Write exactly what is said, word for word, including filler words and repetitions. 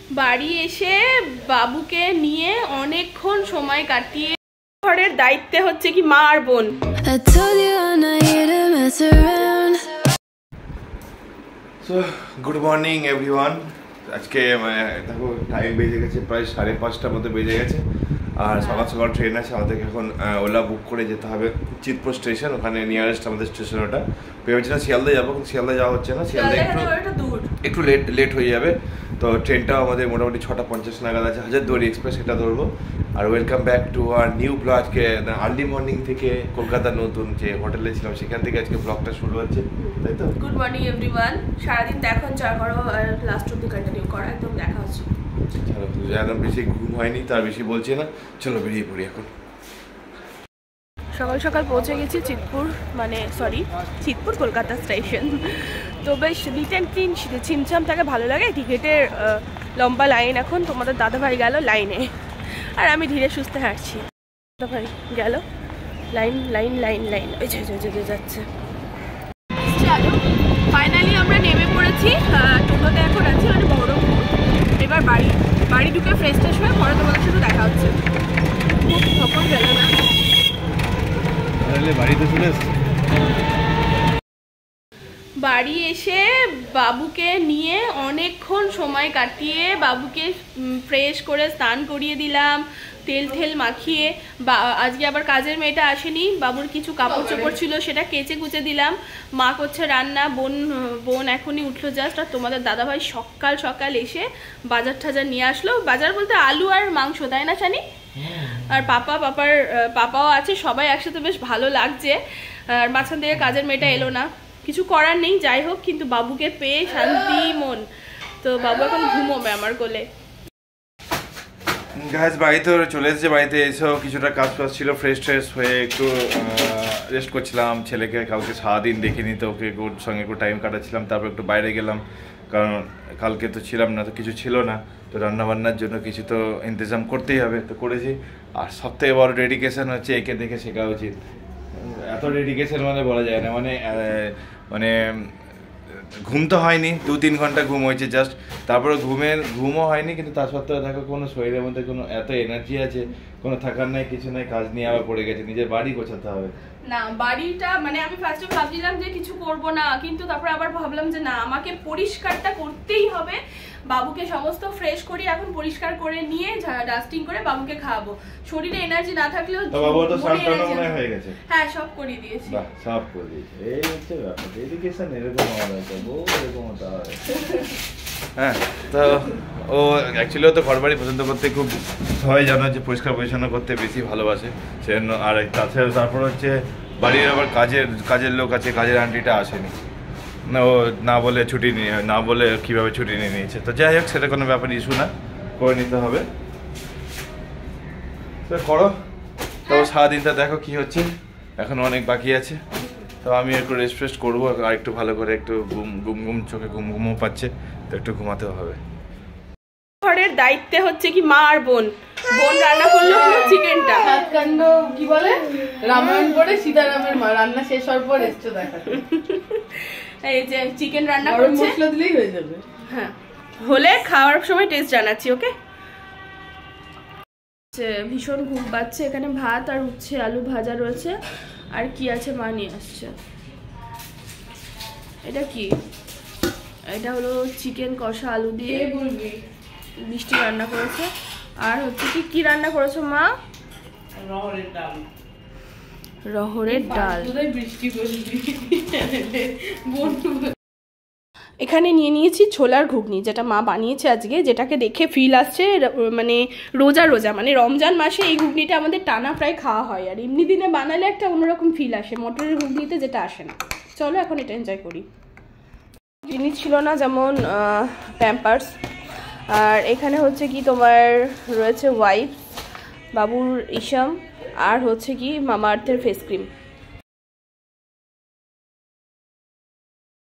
বাড়ি এসে বাবুকে নিয়ে অনেকক্ষণ সময় কাটিয়ে ঘরের দায়িত্বে হচ্ছে কি মা আর বোন। So good morning everyone. আজকে দেখো টাইম বেজে গেছে প্রায় সাড়ে পাঁচটার মতো বেজে গেছে, আর সকাল সকাল ট্রেন আছে আমাদেরকে। এখন ওলা বুক করে যেতে হবে চিতপুর স্টেশন, ওখানে নিয়ারেস্ট আমাদের স্টেশন ওটা। ভেবেছিলাম শিয়ালদা যাবো, কিন্তু শিয়ালদা যাওয়া হচ্ছে না, শিয়ালদা একটু একটু লেট লেট হয়ে যাবে। তো ট্রেনটাও আমাদের মোটামুটি ছটা পঞ্চাশ নাগাদ আছে, হাজারদুয়ারি এক্সপ্রেস, সেটা ধরবো। আর welcome back to our new blog. আজকে আর্লি মর্নিং থেকে কলকাতার নতুন যে হোটেলে ছিলাম সেখান থেকে আজকে ব্লগটা শুরু হচ্ছে, তাই তো? Good morning everyone. সারাদিন দেখো যা করো আর লাস্ট অব্দি কন্টিনিউ করো, একদম দেখা হচ্ছে। চলো, একদম বেশি ঘুম হয়নি, তার বেশি বলছি না, চলো বেরিয়ে পড়ি এখন। সকাল সকাল পৌঁছে গেছি চিতপুর, মানে সরি চিতপুর কলকাতা স্টেশন। তো বেশ নিট অ্যান্ড ক্লিন, ছিমছাম থাকে, ভালো লাগে। টিকিটের লম্বা লাইন, এখন তোমাদের দাদাভাই গেল লাইনে আর আমি ধীরে সুস্থে হাঁটছি। দাদাভাই গেল লাইন লাইন লাইন লাইন ওই যে যাচ্ছে। ফাইনালি আমরা নেমে পড়েছি, টোটোতে এখন আছি, মানে বহরমপুর। এবার বাড়ি বাড়ি ঢুকে ফ্রেশ ট্রেশ হয়ে পরে তোমাদের সাথে দেখা হচ্ছে। খুব সফল গেল না বাড়িতে চলে এসেছি। বাড়ি এসে বাবুকে নিয়ে অনেকক্ষণ সময় কাটিয়ে বাবুকে ফ্রেশ করে স্নান করিয়ে দিলাম, তেল ঠেল মাখিয়ে। বা আজকে আবার কাজের মেয়েটা আসেনি, বাবুর কিছু কাপড় চোপড় ছিল সেটা কেচে কুচে দিলাম। মা করছে রান্না, বোন বোন এখনই উঠলো জাস্ট। আর তোমাদের দাদাভাই সকাল সকাল এসে বাজার টাজার নিয়ে আসলো। বাজার বলতে আলু আর মাংস, তাই না জানি? আর পাপা পাপার পাপাও আছে, সবাই একসাথে বেশ ভালো লাগছে। আর মাঝখান থেকে কাজের মেয়েটা এলো না, কিছু করার নেই, যাই হোক। কিন্তু বাবুকে পেয়ে শান্তি মন। তো বাবু এখন ঘুমোবে আমার কোলে। গাইস বাড়িতে চলে এসেছে, বাড়িতে এসেও কিছুটা কাজ ফাজ ছিল, ফ্রেশ ট্রেশ হয়ে একটু রেস্ট করছিলাম। ছেলেকে কালকে সারাদিন দেখিনি, তো ওকে ওর সঙ্গে একটু টাইম কাটাচ্ছিলাম। তারপর একটু বাইরে গেলাম, কারণ কালকে তো ছিলাম না, তো কিছু ছিল না, তো রান্নাবান্নার জন্য কিছু তো ইন্তজাম করতেই হবে, তো করেছি। আর সবথেকে বড় ডেডিকেশন হচ্ছে একে দেখে শেখা উচিত। এত ডেডিকেশন মানে বলা যায় না, মানে মানে ঘুম তো হয়নি, দু তিন ঘন্টা ঘুম হয়েছে জাস্ট, তারপরে ঘুমের ঘুমও হয়নি, কিন্তু তা সত্ত্বেও দেখো কোনো শরীরের মধ্যে কোনো এত এনার্জি আছে, কোনো থাকার নাই কিছু নাই, কাজ নিয়ে আবার পড়ে গেছে, নিজের বাড়ি গোছাতে হবে। না বাড়িটা মানে আমি ফার্স্টে ভাবছিলাম যে কিছু করব না, কিন্তু তারপরে আবার ভাবলাম যে না, আমাকে পরিষ্কারটা করতেই হবে। বাবুকে সমস্ত ফ্রেশ করি এখন, পরিষ্কার করে নিয়ে ডাস্টিং করে বাবুকে খাওয়াবো। শরীরে এনার্জি না থাকলেও তো বাবু তো সব কাজ মনে হয়ে গেছে। হ্যাঁ সব করে দিয়েছি। বাহ, সব করে দিয়েছি। এই হচ্ছে ব্যাপার, ডেডিকেশন এরকম হওয়া দরকার, বউ এরকম হতে হবে। হ্যাঁ, তো ও অ্যাকচুয়ালি তো ঘর বাড়ি পছন্দ করতে খুব, সবাই জানো যে পরিষ্কার পরিচ্ছন্ন করতে বেশি ভালোবাসে সেজন্য। আর তাছাড়া তারপর হচ্ছে বাড়ির আবার কাজের কাজের লোক আছে, কাজের আন্টিটা আসেনি না, ও না বলে ছুটি নিয়ে না বলে কীভাবে ছুটি নিয়ে নিয়েছে। তো যাই হোক, সেটা কোনো ব্যাপার, ইস্যু না, করে নিতে হবে। তো করো, তো সারাদিনটা দেখো কি হচ্ছে, এখন অনেক বাকি আছে। তো আমি একটু রেস্ট ফেস্ট করবো, আর একটু ভালো করে একটু ঘুম ঘুম ঘুম চোখে ঘুম ঘুমও পাচ্ছে, তো একটু ঘুমাতেও হবে। ঘরের দায়িত্বে হচ্ছে কি মা আর বোন। বোন রান্না করলো চিকেনটা, সাতকাণ্ড কি বলে, রামায়ণ পড়ে সীতারামের মা রান্না শেষ হওয়ার পর এসছে দেখা। এই যে চিকেন রান্না করছে, মশলা দিলেই হয়ে যাবে। হ্যাঁ, হলে খাওয়ার সময় টেস্ট জানাচ্ছি, ওকে? ভীষণ ঘুম পাচ্ছে। এখানে ভাত আর উচ্ছে আলু ভাজা রয়েছে, আর কি আছে মা নিয়ে আসছে। এটা কি? এটা হলো চিকেন কষা আলু দিয়ে মিষ্টি রান্না করেছে। আর হচ্ছে কি কি রান্না করেছো মা? রহড়ের ডাল। রহড়ের ডাল। বৃষ্টি এখানে নিয়ে নিয়েছি ছোলার ঘুগনি, যেটা মা বানিয়েছে আজকে, যেটাকে দেখে ফিল আসছে মানে রোজা রোজা, মানে রমজান মাসে এই ঘুগনিটা আমাদের টানা প্রায় খাওয়া হয়। আর এমনি দিনে বানালে একটা অন্যরকম ফিল আসে, মটরের ঘুগনিতে যেটা আসে না। চলো এখন এটা এনজয় করি। জিনিস ছিল না, যেমন প্যাম্পার্স। আর এখানে হচ্ছে কি তোমার রয়েছে ওয়াইপস, বাবুর ইসাম, আর হচ্ছে কি মামা আর্থের ফেস ক্রিম।